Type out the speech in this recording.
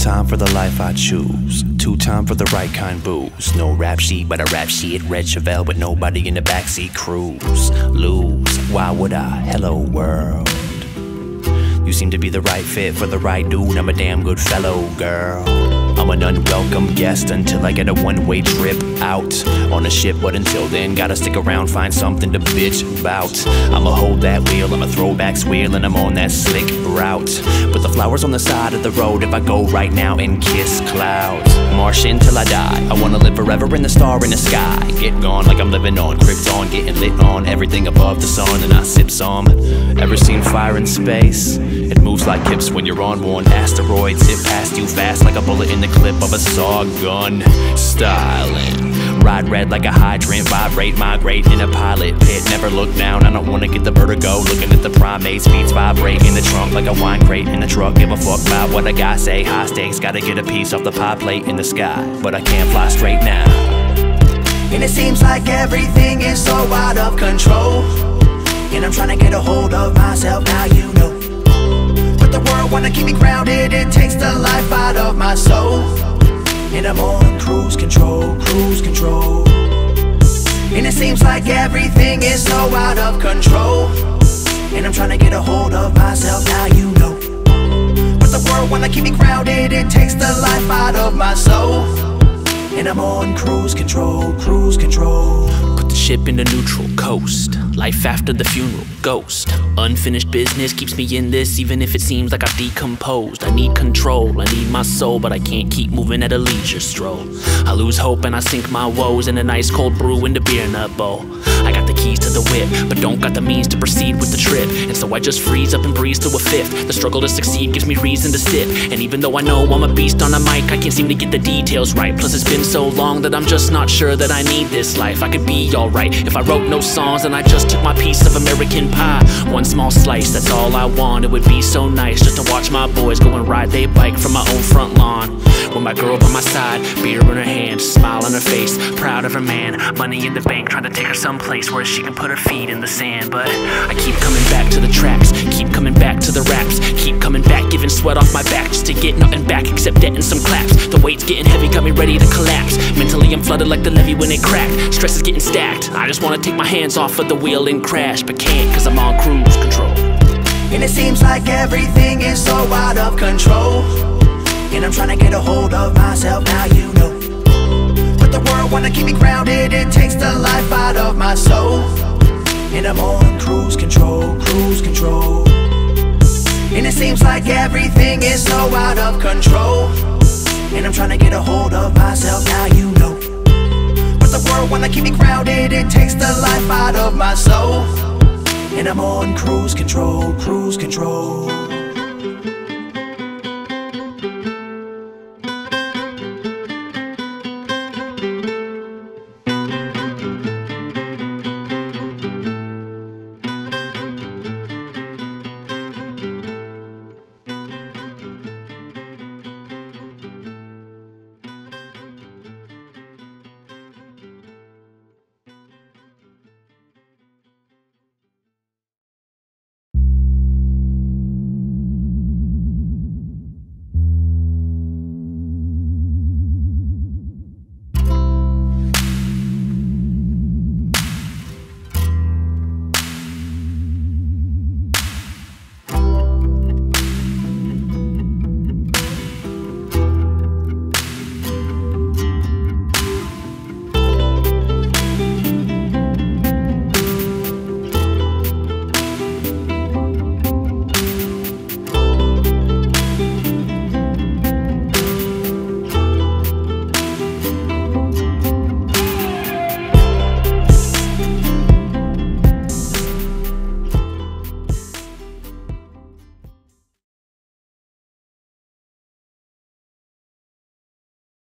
time for the life I choose, two time for the right kind booze. No rap sheet, but a rap sheet. Red Chevelle with nobody in the backseat. Cruise, lose, why would I? Hello world. You seem to be the right fit for the right dude. I'm a damn good fellow, girl. I'm an unwelcome guest until I get a one-way trip out on a ship, but until then, gotta stick around, find something to bitch about. I'ma hold that wheel, I'ma throw back wheel, and I'm on that slick route. Put the flowers on the side of the road if I go right now and kiss clouds. Martian till I die, I wanna live forever in the star in the sky. Get gone like I'm living on Krypton, getting lit on everything above the sun, and I sip some. Ever seen fire in space? It moves like hips when you're on one asteroid. Zip past you fast like a bullet in the clip of a saw gun. Styling, ride red like a hydrant, vibrate, migrate in a pilot pit. Never look down, I don't wanna get the vertigo. Looking at the primates, beats vibrate in the trunk like a wine crate in a truck. Give a fuck about what a guy say. High stakes, gotta get a piece off the pie plate in the sky, but I can't fly straight now. And it seems like everything is so out of control, and I'm trying to get a hold of myself now, you know. But the world wanna keep me grounded, it takes the life out of my soul, and I'm on cruise control, cruise control. And it seems like everything is so out of control, and I'm trying to get a hold of myself now, you know. But the world wanna keep me grounded, it takes the life out of my soul, and I'm on cruise control, cruise control. Put the ship into neutral, coast. Life after the funeral, ghost. Unfinished business keeps me in this, even if it seems like I've decomposed. I need control, I need my soul, but I can't keep moving at a leisure stroll. I lose hope and I sink my woes in an ice cold brew in the beer nut bowl. I got the keys to the whip, but don't got the means to proceed with the trip, and so I just freeze up and breeze to a fifth. The struggle to succeed gives me reason to sip, and even though I know I'm a beast on a mic, I can't seem to get the details right. Plus it's been so long that I'm just not sure that I need this life. I could be alright if I wrote no songs and I just took my piece of American pie. One small slice, that's all I want. It would be so nice just to watch my boys go and ride they bike from my own front lawn, with my girl by my side, beer in her hand, smile on her face, proud of her man, money in the bank, trying to take her someplace where she can put her feet in the sand. But I keep coming back to the tracks, keep coming back to the raps, keep coming back, giving sweat off my back just to get nothing back except debt and some claps. The weight's getting heavy, got me ready to collapse. Mentally I'm flooded like the levee when it cracked. Stress is getting stacked, I just wanna take my hands off of the wheel and crash, but can't cause I'm on cruise control. And it seems like everything is so out of control, and I'm trying to get a hold of myself now, you know. But the world wanna keep me grounded, it takes the life out of my soul, and I'm on cruise control, cruise control. And it seems like everything is so out of control, and I'm trying to get a hold of myself now, you know. But the world wanna keep me grounded, it takes the life out of my soul, and I'm on cruise control, cruise control.